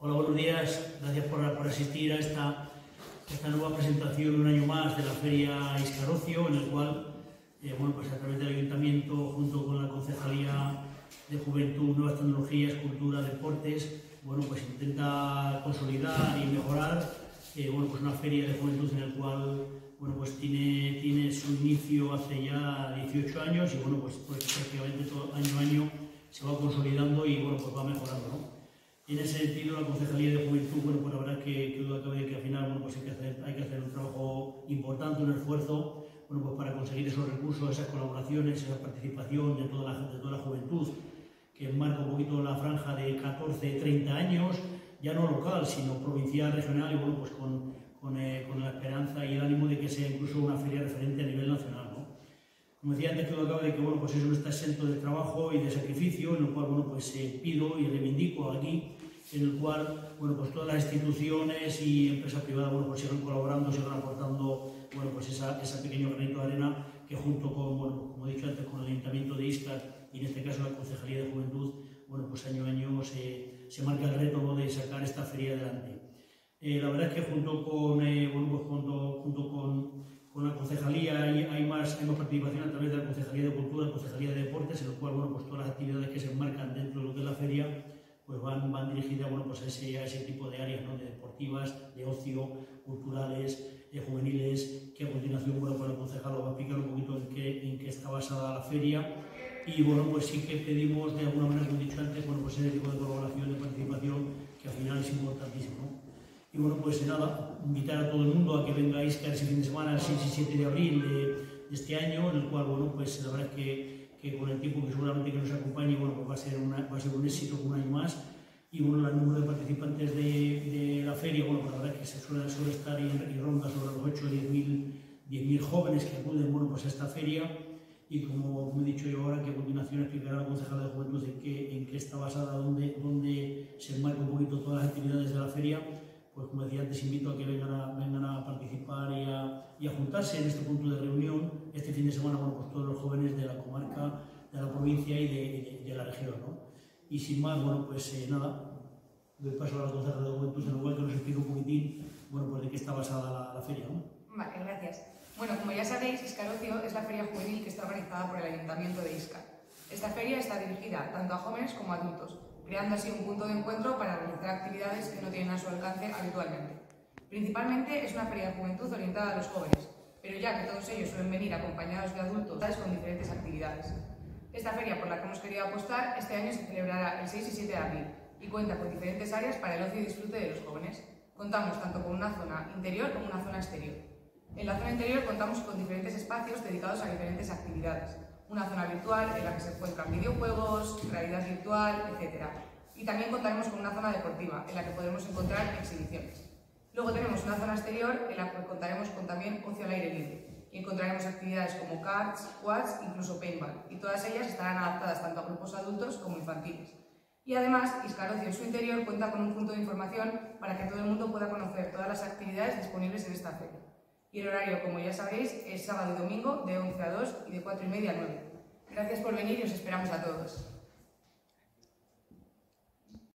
Hola, buenos días. Gracias por asistir a esta nueva presentación un año más de la Feria Iscar-Ocio, en el cual, pues a través del Ayuntamiento, junto con la Concejalía de Juventud, Nuevas Tecnologías, Cultura, Deportes, pues intenta consolidar y mejorar pues una feria de juventud en el cual pues tiene su inicio hace ya 18 años y pues prácticamente todo, año a año se va consolidando y pues va mejorando, ¿no? En ese sentido, la Concejalía de Juventud, pues la verdad que duda cabe que al final pues hay que hacer un trabajo importante, un esfuerzo pues para conseguir esos recursos, esas colaboraciones, esa participación de toda la juventud, que marca un poquito la franja de 14-30 años, ya no local, sino provincial, regional, y pues con la esperanza y el ánimo de que sea incluso una feria referente a nivel nacional, ¿no? Como decía antes, que acaba de que pues eso no está exento de trabajo y de sacrificio, en el cual pues pido y reivindico aquí, en el cual pues todas las instituciones y empresas privadas pues sigan colaborando, sigan aportando pues ese pequeño granito de arena que junto con, como he dicho antes, con el Ayuntamiento de Iscar y en este caso la Concejalía de Juventud, pues año a año se marca el reto, ¿no?, de sacar esta feria adelante. La verdad es que junto con la Concejalía hay más participación a través de la Concejalía de Cultura, la Concejalía de Deportes, en el cual pues todas las actividades que se enmarcan dentro de lo que es la feria pues van dirigidas pues a ese tipo de áreas, ¿no?, de deportivas, de ocio, culturales, juveniles, que a continuación pues el concejal va a explicar un poquito en qué está basada la feria. Y pues sí que pedimos de alguna manera, como he dicho antes, pues ese tipo de colaboración, de participación, que al final es importantísimo, ¿no? Y pues nada, invitar a todo el mundo a que venga a Iscar ese fin de semana, el 6 y 7 de abril de este año, en el cual pues la verdad es que con el tiempo que seguramente que nos acompañe, pues va a ser un éxito un año más. Y el número de participantes de la feria, pues la verdad es que se suele estar y ronda sobre los 8 o 10.000 jóvenes que acuden pues a esta feria. Y como he dicho yo ahora, que a continuación explicará la concejala de Juventud en qué está basada, dónde se enmarca un poquito todas las actividades de la feria, pues como decía antes, invito a que vengan a participar y a juntarse en este punto de reunión este fin de semana, pues todos los jóvenes de la comarca, de la provincia y de la región, ¿no? Y sin más, pues nada, doy paso a la concejala de Juventud, en lugar que nos explique un poquitín, pues de qué está basada la feria, ¿no? Vale, gracias. Como ya sabéis, Iscar-Ocio es la feria juvenil que está organizada por el Ayuntamiento de Iscar. Esta feria está dirigida tanto a jóvenes como a adultos, creando así un punto de encuentro para realizar actividades que no tienen a su alcance habitualmente. Principalmente es una feria de juventud orientada a los jóvenes, pero ya que todos ellos suelen venir acompañados de adultos con diferentes actividades. Esta feria por la que hemos querido apostar este año se celebrará el 6 y 7 de abril y cuenta con diferentes áreas para el ocio y disfrute de los jóvenes. Contamos tanto con una zona interior como una zona exterior. En la zona interior contamos con diferentes espacios dedicados a diferentes actividades. Una zona virtual en la que se encuentran videojuegos, realidad virtual, etc. Y también contaremos con una zona deportiva en la que podremos encontrar exhibiciones. Luego tenemos una zona exterior en la que contaremos con también ocio al aire libre y encontraremos actividades como karts, quads, incluso paintball, y todas ellas estarán adaptadas tanto a grupos adultos como infantiles. Y además, Iscar-Ocio en su interior cuenta con un punto de información para que todo el mundo pueda conocer todas las actividades disponibles en esta feria. Y el horario, como ya sabéis, es sábado y domingo de 11 a 2 y de 4:30 a 9. Gracias por venir y os esperamos a todos.